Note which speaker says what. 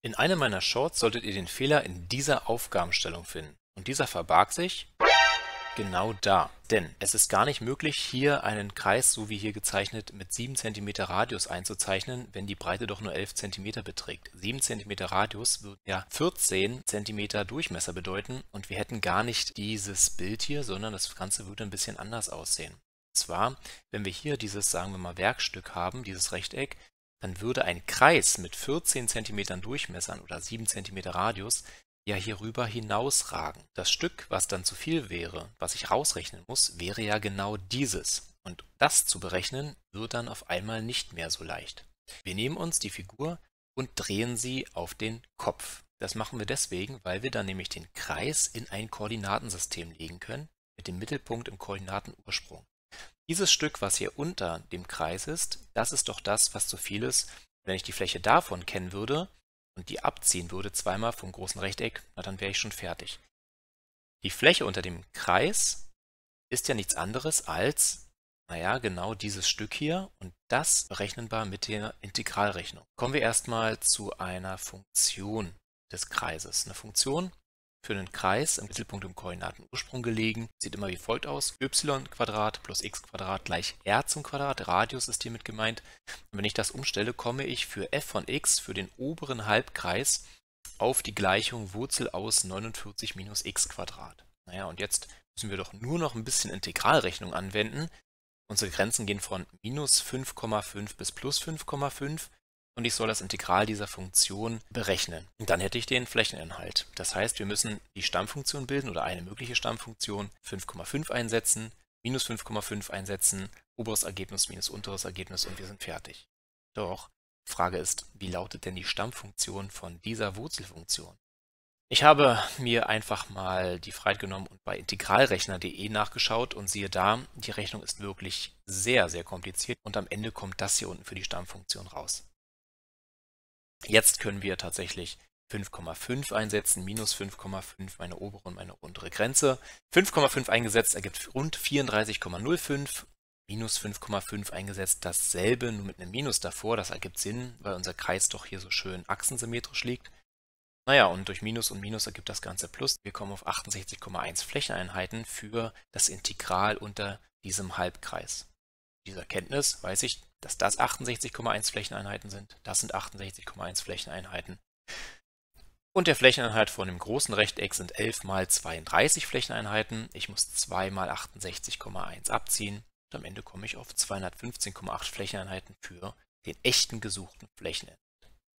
Speaker 1: In einem meiner Shorts solltet ihr den Fehler in dieser Aufgabenstellung finden. Und dieser verbarg sich genau da. Denn es ist gar nicht möglich, hier einen Kreis, so wie hier gezeichnet, mit 7 cm Radius einzuzeichnen, wenn die Breite doch nur 11 cm beträgt. 7 cm Radius würde ja 14 cm Durchmesser bedeuten und wir hätten gar nicht dieses Bild hier, sondern das Ganze würde ein bisschen anders aussehen. Und zwar, wenn wir hier dieses, sagen wir mal, Werkstück haben, dieses Rechteck, dann würde ein Kreis mit 14 cm Durchmessern oder 7 cm Radius ja hierüber hinausragen. Das Stück, was dann zu viel wäre, was ich rausrechnen muss, wäre ja genau dieses. Und das zu berechnen, wird dann auf einmal nicht mehr so leicht. Wir nehmen uns die Figur und drehen sie auf den Kopf. Das machen wir deswegen, weil wir dann nämlich den Kreis in ein Koordinatensystem legen können, mit dem Mittelpunkt im Koordinatenursprung. Dieses Stück, was hier unter dem Kreis ist, das ist doch das, was zu viel ist. Wenn ich die Fläche davon kennen würde und die abziehen würde, zweimal vom großen Rechteck, na dann wäre ich schon fertig. Die Fläche unter dem Kreis ist ja nichts anderes als, naja, genau dieses Stück hier und das berechenbar mit der Integralrechnung. Kommen wir erstmal zu einer Funktion des Kreises. Eine Funktion für einen Kreis im Mittelpunkt im Koordinatenursprung gelegen, sieht immer wie folgt aus: y² plus x² gleich r zum Quadrat, Radius ist hiermit gemeint. Und wenn ich das umstelle, komme ich für f von x, für den oberen Halbkreis, auf die Gleichung Wurzel aus 49 minus x². Naja, und jetzt müssen wir doch nur noch ein bisschen Integralrechnung anwenden. Unsere Grenzen gehen von minus 5,5 bis plus 5,5. Und ich soll das Integral dieser Funktion berechnen. Und dann hätte ich den Flächeninhalt. Das heißt, wir müssen die Stammfunktion bilden oder eine mögliche Stammfunktion, 5,5 einsetzen, minus 5,5 einsetzen, oberes Ergebnis minus unteres Ergebnis und wir sind fertig. Doch, die Frage ist, wie lautet denn die Stammfunktion von dieser Wurzelfunktion? Ich habe mir einfach mal die Freiheit genommen und bei integralrechner.de nachgeschaut und siehe da, die Rechnung ist wirklich sehr, sehr kompliziert und am Ende kommt das hier unten für die Stammfunktion raus. Jetzt können wir tatsächlich 5,5 einsetzen, minus 5,5, meine obere und meine untere Grenze. 5,5 eingesetzt ergibt rund 34,05, minus 5,5 eingesetzt, dasselbe, nur mit einem Minus davor. Das ergibt Sinn, weil unser Kreis doch hier so schön achsensymmetrisch liegt. Naja, und durch Minus und Minus ergibt das Ganze Plus. Wir kommen auf 68,1 Flächeneinheiten für das Integral unter diesem Halbkreis. Dieser Erkenntnis weiß ich, dass das 68,1 Flächeneinheiten sind. Das sind 68,1 Flächeneinheiten. Und der Flächeninhalt von dem großen Rechteck sind 11 mal 32 Flächeneinheiten. Ich muss 2 mal 68,1 abziehen. Und am Ende komme ich auf 215,8 Flächeneinheiten für den echten gesuchten Flächeninhalt.